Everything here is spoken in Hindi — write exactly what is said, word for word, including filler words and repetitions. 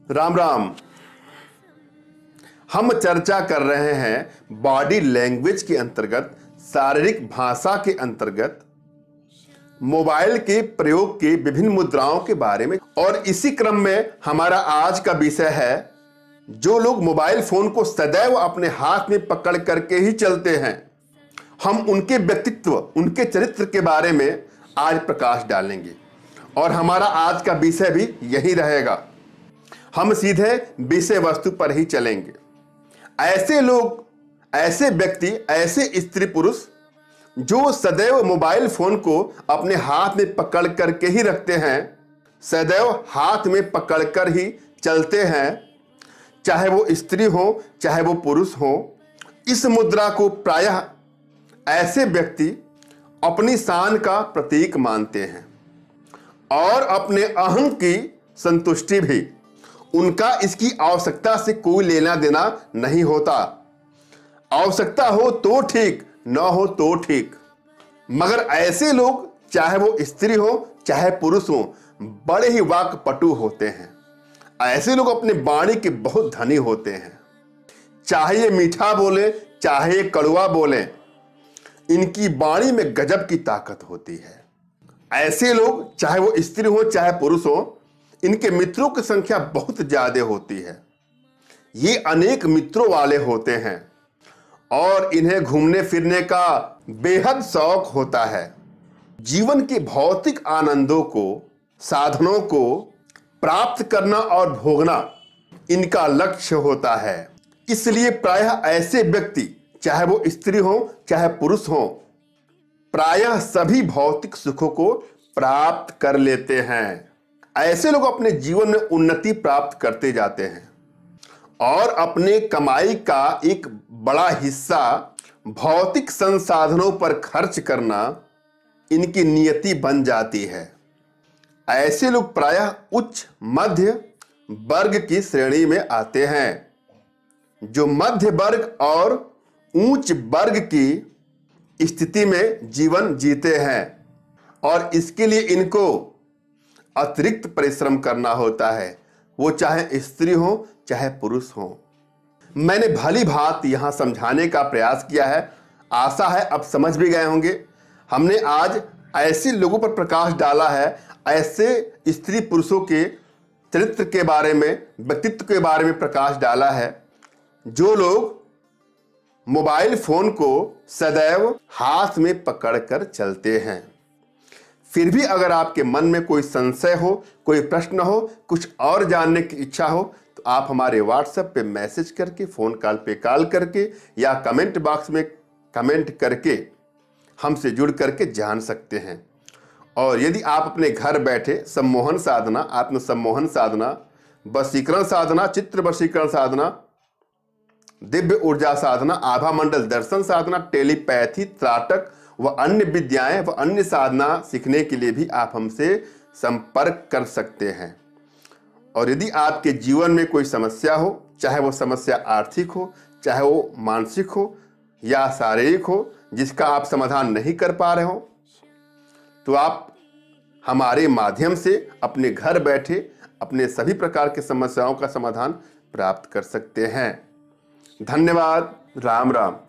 राम राम। हम चर्चा कर रहे हैं बॉडी लैंग्वेज के अंतर्गत, शारीरिक भाषा के अंतर्गत मोबाइल के प्रयोग के विभिन्न मुद्राओं के बारे में। और इसी क्रम में हमारा आज का विषय है, जो लोग मोबाइल फोन को सदैव अपने हाथ में पकड़ करके ही चलते हैं, हम उनके व्यक्तित्व, उनके चरित्र के बारे में आज प्रकाश डालेंगे। और हमारा आज का विषय भी यही रहेगा। हम सीधे विषय वस्तु पर ही चलेंगे। ऐसे लोग, ऐसे व्यक्ति, ऐसे स्त्री पुरुष जो सदैव मोबाइल फोन को अपने हाथ में पकड़ करके ही रखते हैं, सदैव हाथ में पकड़कर ही चलते हैं, चाहे वो स्त्री हो चाहे वो पुरुष हो। इस मुद्रा को प्रायः ऐसे व्यक्ति अपनी शान का प्रतीक मानते हैं और अपने अहं की संतुष्टि भी। उनका इसकी आवश्यकता से कोई लेना देना नहीं होता। आवश्यकता हो तो ठीक, न हो तो ठीक। मगर ऐसे लोग, चाहे वो स्त्री हो चाहे पुरुष हो, बड़े ही वाक्पटु होते हैं। ऐसे लोग अपने वाणी के बहुत धनी होते हैं। चाहे ये मीठा बोले चाहे ये कड़वा बोले, इनकी वाणी में गजब की ताकत होती है। ऐसे लोग, चाहे वो स्त्री हो चाहे पुरुष हो, इनके मित्रों की संख्या बहुत ज्यादा होती है। ये अनेक मित्रों वाले होते हैं और इन्हें घूमने फिरने का बेहद शौक होता है। जीवन के भौतिक आनंदों को, साधनों को प्राप्त करना और भोगना इनका लक्ष्य होता है। इसलिए प्रायः ऐसे व्यक्ति, चाहे वो स्त्री हो चाहे पुरुष हो, प्रायः सभी भौतिक सुखों को प्राप्त कर लेते हैं। ऐसे लोग अपने जीवन में उन्नति प्राप्त करते जाते हैं और अपने कमाई का एक बड़ा हिस्सा भौतिक संसाधनों पर खर्च करना इनकी नियति बन जाती है। ऐसे लोग प्रायः उच्च मध्य वर्ग की श्रेणी में आते हैं, जो मध्य वर्ग और उच्च वर्ग की स्थिति में जीवन जीते हैं और इसके लिए इनको अतिरिक्त परिश्रम करना होता है, वो चाहे स्त्री हो चाहे पुरुष हो। मैंने भली भांत यहां समझाने का प्रयास किया है। आशा है अब समझ भी गए होंगे। हमने आज ऐसे लोगों पर प्रकाश डाला है, ऐसे स्त्री पुरुषों के चरित्र के बारे में, व्यक्तित्व के बारे में प्रकाश डाला है, जो लोग मोबाइल फोन को सदैव हाथ में पकड़कर चलते हैं। फिर भी अगर आपके मन में कोई संशय हो, कोई प्रश्न हो, कुछ और जानने की इच्छा हो, तो आप हमारे व्हाट्सएप पे मैसेज करके, फ़ोन कॉल पे कॉल करके या कमेंट बॉक्स में कमेंट करके हमसे जुड़ करके जान सकते हैं। और यदि आप अपने घर बैठे सम्मोहन साधना, आत्म सम्मोहन साधना, वशीकरण साधना, चित्र वशीकरण साधना, दिव्य ऊर्जा साधना, आभा मंडल दर्शन साधना, टेलीपैथी, त्राटक व अन्य विद्याएं व अन्य साधना सीखने के लिए भी आप हमसे संपर्क कर सकते हैं। और यदि आपके जीवन में कोई समस्या हो, चाहे वो समस्या आर्थिक हो, चाहे वो मानसिक हो या शारीरिक हो, जिसका आप समाधान नहीं कर पा रहे हो, तो आप हमारे माध्यम से अपने घर बैठे अपने सभी प्रकार के समस्याओं का समाधान प्राप्त कर सकते हैं। धन्यवाद। राम राम।